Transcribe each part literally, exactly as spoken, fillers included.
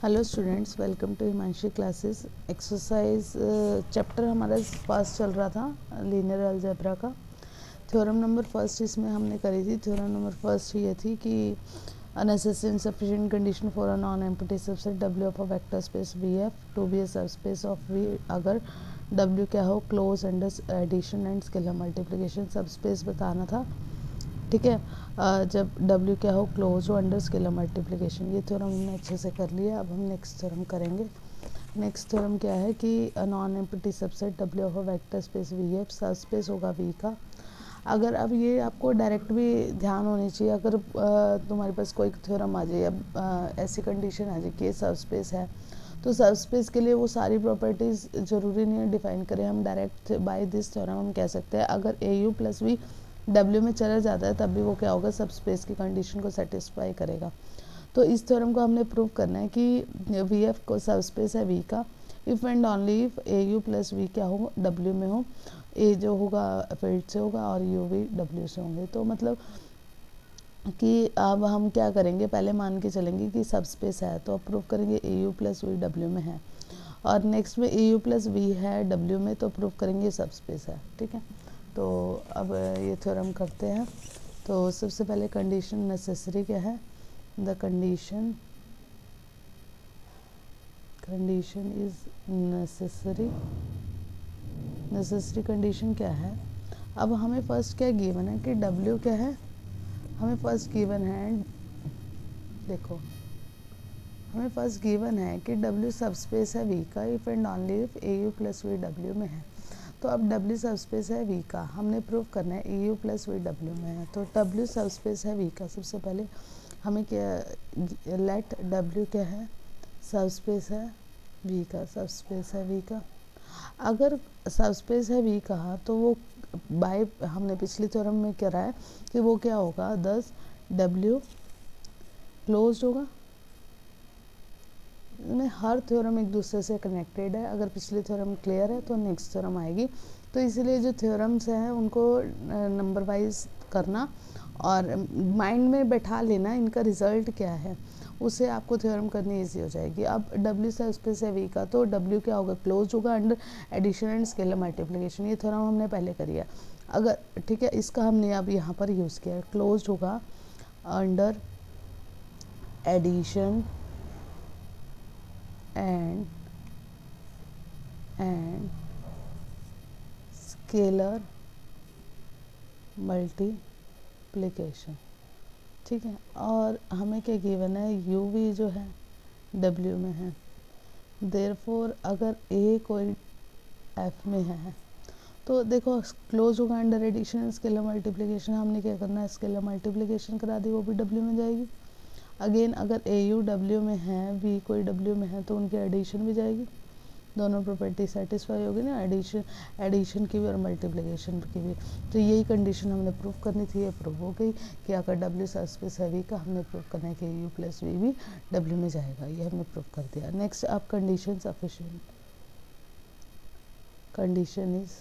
Hello students, welcome to Himanshi classes. Exercise chapter हमारा first चल रहा था लीनियर अलजेब्रा का। थ्योरम नंबर फर्स्ट इसमें हमने करी थी। थ्योरम नंबर फर्स्ट ये थी कि a necessary and sufficient condition for a non empty subset W of a vector space V F to be a subspace of V अगर डब्ल्यू क्या हो, close under addition and scalar multiplication. Subspace बताना था, ठीक है। uh, जब W क्या हो, क्लोज हो अंडर स्केलर मल्टीप्लिकेशन। ये थ्योरम हमने अच्छे से कर लिया। अब हम नेक्स्ट थ्योरम करेंगे। नेक्स्ट थ्योरम क्या है कि non empty subset W of a vector space V F subspace होगा V का। अगर अब ये आपको डायरेक्ट भी ध्यान होनी चाहिए, अगर uh, तुम्हारे पास कोई थ्योरम आ जाए या uh, ऐसी कंडीशन आ जाए कि ये सबस्पेस है, तो सबस्पेस के लिए वो सारी प्रॉपर्टीज़ ज़रूरी नहीं है डिफाइन करें। हम डायरेक्ट बाय दिस थ्योरम हम कह सकते हैं अगर A U plus V W में चला जाता है तब भी वो क्या होगा, सब स्पेस की कंडीशन को सेटिस्फाई करेगा। तो इस थ्योरम को हमने प्रूव करना है कि वी एफ को सब स्पेस है वी का if and only if A U plus V क्या हो, डब्ल्यू में हो। ए जो होगा फील्ड से होगा और यू भी डब्ल्यू से होंगे। तो मतलब कि अब हम क्या करेंगे, पहले मान के चलेंगे कि सब स्पेस है, तो अब प्रूव करेंगे A U plus V W में है, और नेक्स्ट में ए यू प्लस वी है डब्ल्यू में, तो प्रूव करेंगे सब स्पेस है, ठीक है। तो अब ये थ्योरम करते हैं। तो सबसे पहले कंडीशन नेसेसरी क्या है, the condition condition is necessary. Necessary condition क्या है, अब हमें फर्स्ट क्या गिवन है कि W क्या है, हमें फर्स्ट गिवन है, देखो हमें फर्स्ट गिवन है कि W सबस्पेस है V का if and only if A U plus V W में है। तो अब W सबस्पेस है V का, हमने प्रूव करना है A U plus V W में है। तो W सबस्पेस है V का, सबसे पहले हमें क्या लेट W क्या है, सबस्पेस है V का, सबस्पेस है V का। अगर सबस्पेस है V कहा तो वो बाय हमने पिछली थ्योरम में करा है कि वो क्या होगा, दस W क्लोज होगा। में हर थ्योरम एक दूसरे से कनेक्टेड है। अगर पिछली थ्योरम क्लियर है तो नेक्स्ट थ्योरम आएगी। तो इसलिए जो थ्योरम्स हैं उनको नंबर वाइज करना और माइंड में बैठा लेना इनका रिजल्ट क्या है, उससे आपको थ्योरम करनी इजी हो जाएगी। अब W सबस्पेस है V का, तो W क्या होगा, क्लोज होगा under addition and scalar multiplication. ये थ्योरम हमने पहले करी है। अगर ठीक है, इसका हमने अब यहाँ पर यूज़ किया है। क्लोज होगा under addition and and scalar multiplication, ठीक है। और हमें क्या गिवन है, यू वी जो है डब्ल्यू में है। देयरफॉर अगर ए कोई एफ में है तो देखो क्लोज होगा अंडर एडिशन स्केलर मल्टीप्लिकेशन। हमने क्या करना है, स्केलर मल्टीप्लिकेशन करा दी, वो भी डब्ल्यू में जाएगी। अगेन अगर ए यू डब्ल्यू में है, वी कोई डब्ल्यू में है, तो उनकी एडिशन भी जाएगी, दोनों प्रॉपर्टी सेटिस्फाई होगी ना, एडिशन एडिशन की भी और मल्टीप्लिकेशन की भी। तो यही कंडीशन हमने प्रूव करनी थी, ये प्रूव हो गई कि अगर डब्ल्यू सबस्पेस है वी का, हमने प्रूव करना है कि यू प्लस वी भी डब्ल्यू में जाएगा। ये हमने प्रूव कर दिया। नेक्स्ट अब condition sufficient, condition is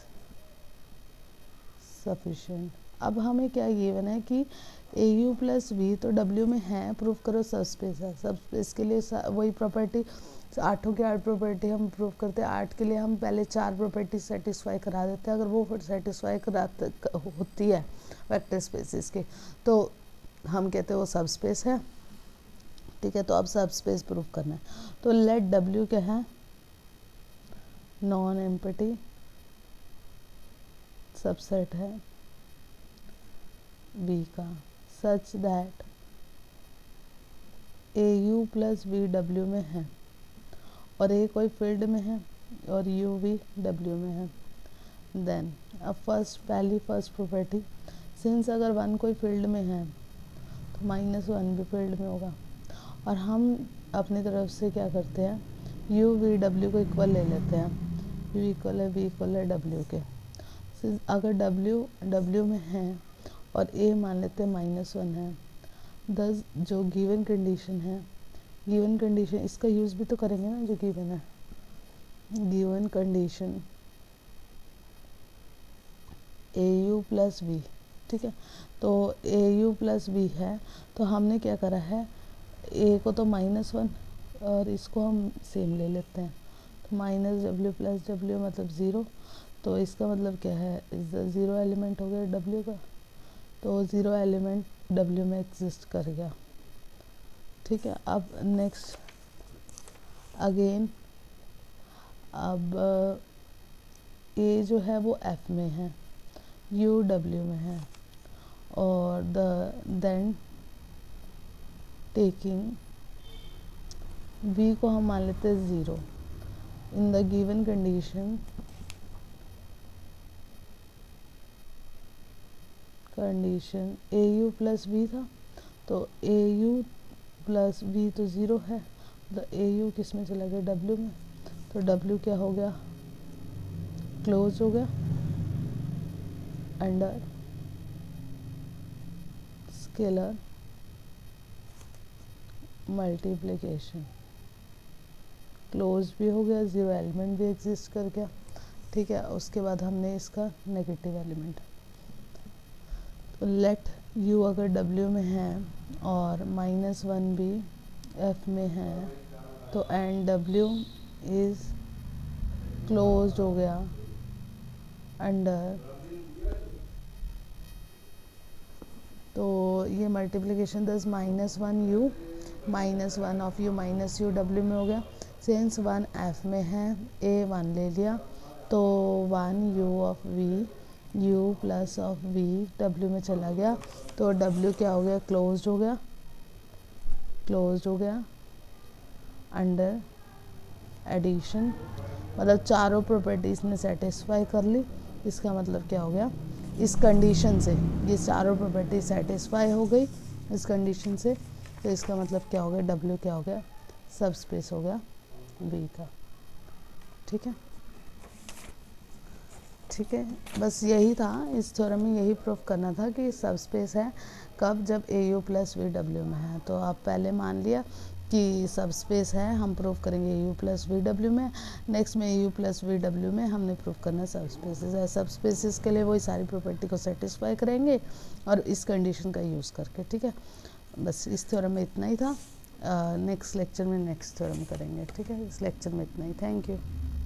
sufficient. अब हमें क्या गिवन है कि ए यू प्लस वी तो डब्ल्यू में है, प्रूव करो सबस्पेस है। सबस्पेस के लिए वही प्रॉपर्टी, आठों की आठ प्रॉपर्टी हम प्रूव करते हैं। आठ के लिए हम पहले चार प्रॉपर्टी सेटिस्फाई करा देते हैं। अगर वो फिर सेटिस्फाई कराते होती है वेक्टर स्पेसिस के, तो हम कहते हैं वो सबस्पेस है, ठीक है। तो अब सबस्पेस प्रूव करना है। तो लेट डब्ल्यू क्या है, नॉन एम्प्टी सबसेट है V का, such that A U plus V W में है और ए कोई फील्ड में है और यू भी डब्ल्यू में है। देन अब फर्स्ट पहली फर्स्ट प्रॉपर्टी, सिंस अगर वन कोई फील्ड में है तो माइनस वन भी फील्ड में होगा। और हम अपनी तरफ से क्या करते हैं, यू वी डब्ल्यू को इक्वल ले लेते हैं। यू इक्वल है वी इक्वल है डब्ल्यू के। सिंस अगर डब्ल्यू डब्ल्यू में है और ए मान लेते हैं माइनस वन है, दस जो गिवन कंडीशन है, गिवन कंडीशन इसका यूज़ भी तो करेंगे ना जो गिवन है, given condition A U plus V, ठीक है। तो ए यू प्लस वी है, तो हमने क्या करा है, ए को तो माइनस वन और इसको हम सेम ले लेते हैं, तो माइनस डब्ल्यू प्लस डब्ल्यू मतलब ज़ीरो, तो इसका मतलब क्या है, इस ज़ीरो एलिमेंट हो गया डब्ल्यू का, तो ज़ीरो एलिमेंट डब्ल्यू में एग्जिस्ट कर गया। ठीक है, अब नेक्स्ट अगेन, अब ए जो है वो एफ में है, यू डब्ल्यू में है, और द देन टेकिंग वी को हम मान लेते हैं zero in the given condition condition A U plus B था, तो ए यू प्लस बी तो ज़ीरो है, तो ए यू किस में चला गया, डब्ल्यू में, तो डब्ल्यू क्या हो गया, क्लोज हो गया अंडर स्केलर मल्टीप्लिकेशन, क्लोज भी हो गया, ज़ीरो एलिमेंट भी एग्जिस्ट कर गया। ठीक है, उसके बाद हमने इसका नेगेटिव एलिमेंट, तो लेट यू अगर डब्ल्यू में है और माइनस वन भी एफ में है, तो एंड डब्ल्यू इज़ क्लोज हो गया अंडर, तो ये multiplication thus minus one U minus one of U minus U W में हो गया, सिंस वन एफ में है, ए वन ले लिया, तो one U of V U plus of V W में चला गया, तो डब्ल्यू क्या हो गया, क्लोज हो गया क्लोज हो गया अंडर एडिशन, मतलब चारों प्रॉपर्टीज़ ने सेटिस्फाई कर ली। इसका मतलब क्या हो गया, इस कंडीशन से ये चारों प्रॉपर्टी सेटिस्फाई हो गई इस कंडीशन से, तो इसका मतलब क्या हो गया, डब्ल्यू क्या हो गया, सब स्पेस हो गया बी का। ठीक है ठीक है, बस यही था इस थ्योरम में, यही प्रूफ करना था कि सब स्पेस है कब, जब A U plus V W में है। तो आप पहले मान लिया कि सब स्पेस है, हम प्रूफ करेंगे A U plus V W में, नेक्स्ट में A U plus V W में हमने प्रूफ करना सब स्पेसेस है। सब स्पेसेस के लिए वही सारी प्रॉपर्टी को सेटिस्फाई करेंगे और इस कंडीशन का यूज़ करके। ठीक है, बस इस थ्योरम में इतना ही था, नेक्स्ट लेक्चर में नेक्स्ट थ्योरम करेंगे। ठीक है, इस लेक्चर में इतना ही, थैंक यू।